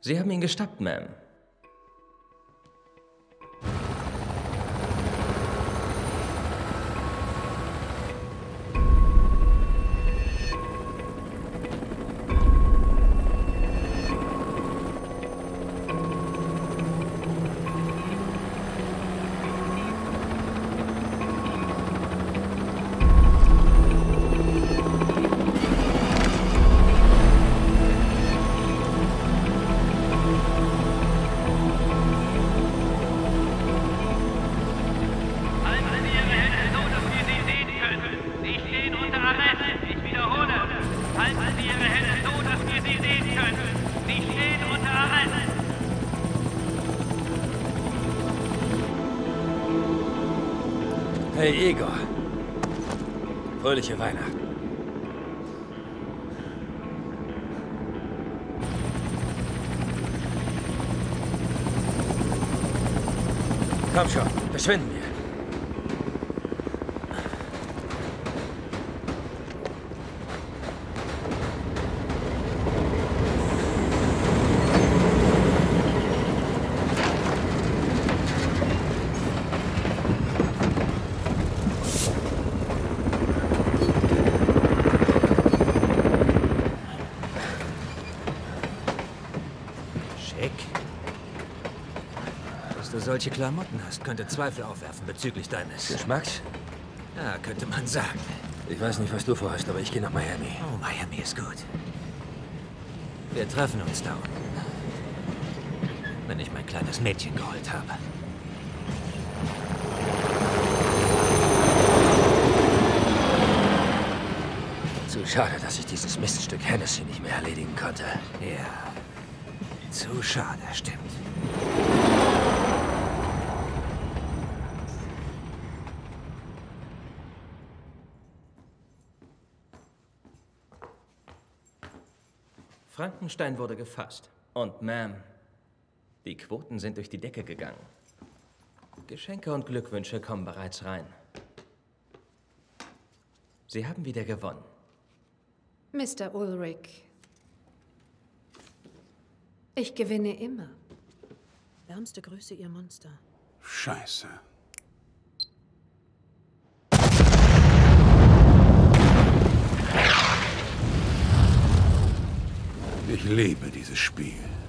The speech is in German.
Sie haben ihn gestoppt, Ma'am. Hey, Igor. Fröhliche Weihnachten. Komm schon, verschwinden wir. Dass du solche Klamotten hast, könnte Zweifel aufwerfen bezüglich deines... Geschmacks? Ja, könnte man sagen. Ich weiß nicht, was du vorhast, aber ich gehe nach Miami. Oh, Miami ist gut. Wir treffen uns da unten. Wenn ich mein kleines Mädchen geholt habe. Zu schade, dass ich dieses Miststück Hennessy nicht mehr erledigen konnte. Ja, zu schade, stimmt. Frankenstein wurde gefasst. Und, Ma'am, die Quoten sind durch die Decke gegangen. Geschenke und Glückwünsche kommen bereits rein. Sie haben wieder gewonnen. Mr. Ulrich. Ich gewinne immer. Wärmste Grüße, Ihr Monster. Scheiße. Ich liebe dieses Spiel.